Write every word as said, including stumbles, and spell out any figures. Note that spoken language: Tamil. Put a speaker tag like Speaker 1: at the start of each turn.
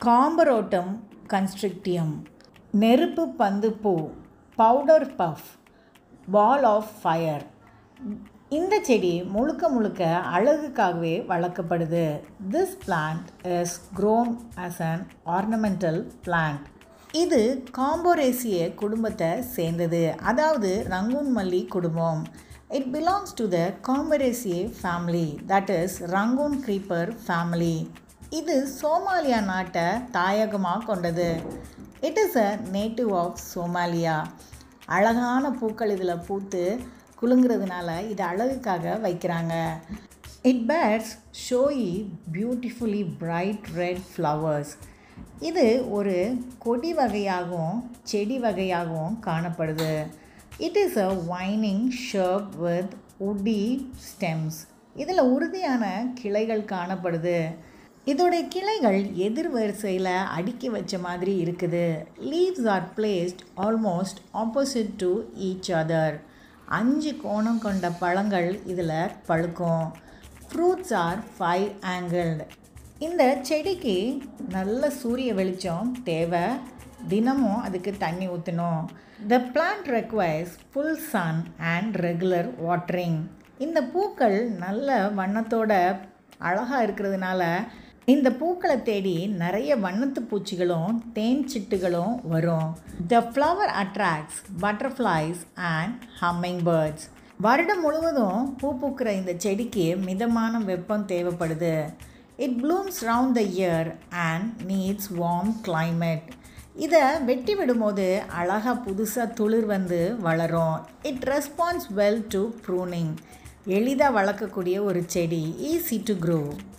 Speaker 1: காம்பரோட்டம் கன்ஸ்ட்ரிக்டியம், நெருப்பு பந்துப்பூ, powder puff, ball of fire. இந்த செடி முழுக்க முழுக்க அழகுக்காகவே வளர்க்கப்படுது. This plant is grown as an ornamental plant. இது காம்போரேசிய குடும்பத்தை சேர்ந்தது, அதாவது ரங்கூன் மல்லி குடும்பம். It belongs to the Comberaceae family, that is Rangoon creeper family. இது சோமாலியா நாட்டை தாயகமாக கொண்டது. It is a native of Somalia. அழகான பூக்கள் இதில் பூத்து குலுங்கிறதுனால இது அழகுக்காக வைக்கிறாங்க. It bears showy, beautifully bright red flowers. இது ஒரு கொடி வகையாகவும் செடி வகையாகவும் காணப்படுது. It is a vining shrub with woody stems. இதில் உறுதியான கிளைகள் காணப்படுது. இதோடைய கிளைகள் எதிர் வரிசையில் அடுக்கி வச்ச மாதிரி இருக்குது. Leaves are placed almost opposite to each other. அஞ்சு கோணம் கொண்ட பழங்கள் இதில் பழுக்கும். Fruits are five angled. இந்த செடிக்கு நல்ல சூரிய வெளிச்சம் தேவை, தினமும் அதுக்கு தண்ணி ஊற்றணும். The plant requires full sun and regular watering. இந்த பூக்கள் நல்ல வண்ணத்தோட அழகாக இருக்கிறதுனால இந்த பூக்களை தேடி நிறைய வண்ணத்து பூச்சிகளும் தேன் சிட்டுகளும் வரும். The flower attracts butterflies and hummingbirds. வருடம் முழுவதும் பூ பூக்கிற இந்த செடிக்கு மிதமான வெப்பம் தேவைப்படுது. It blooms round the year and needs warm climate. இதை வெட்டி விடும்போது அழகாக புதுசாக துளிர் வந்து வளரும். It responds well to pruning. எளிதாக வளர்க்கக்கூடிய ஒரு செடி, easy to grow.